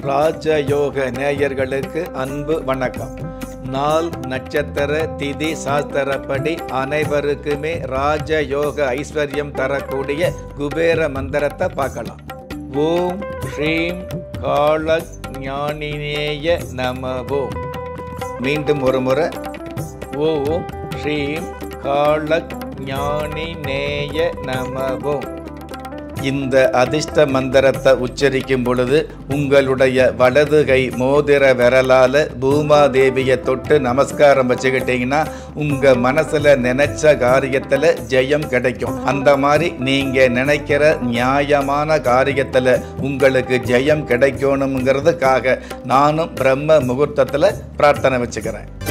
ராஜயோக நேயர்களுக்கு அன்பு வணக்கம். நாள் நட்சத்திர திதி சாஸ்திரப்படி அனைவருக்குமே ராஜயோக ஐஸ்வர்யம் தரக்கூடிய குபேர மந்திரத்தை பார்க்கலாம். ஓம் ஸ்ரீம் காலக் ஞானினேய நமவோம். மீண்டும் ஒரு முறை, ஓம் ஸ்ரீம் காலக் ஞானினேய நமவோம். இந்த அதிர்ஷ்ட மந்திரத்தை உச்சரிக்கும் பொழுது உங்களுடைய வலது கை மோதிர விரலால் பூமாதேவியை தொட்டு நமஸ்காரம் வச்சுக்கிட்டீங்கன்னா உங்கள் மனசில் நினைச்ச காரியத்தில் ஜெயம் கிடைக்கும். அந்த மாதிரி நீங்கள் நினைக்கிற நியாயமான காரியத்தில் உங்களுக்கு ஜெயம் கிடைக்கணுங்கிறதுக்காக நானும் பிரம்ம முகூர்த்தத்தில் பிரார்த்தனை வச்சுக்கிறேன்.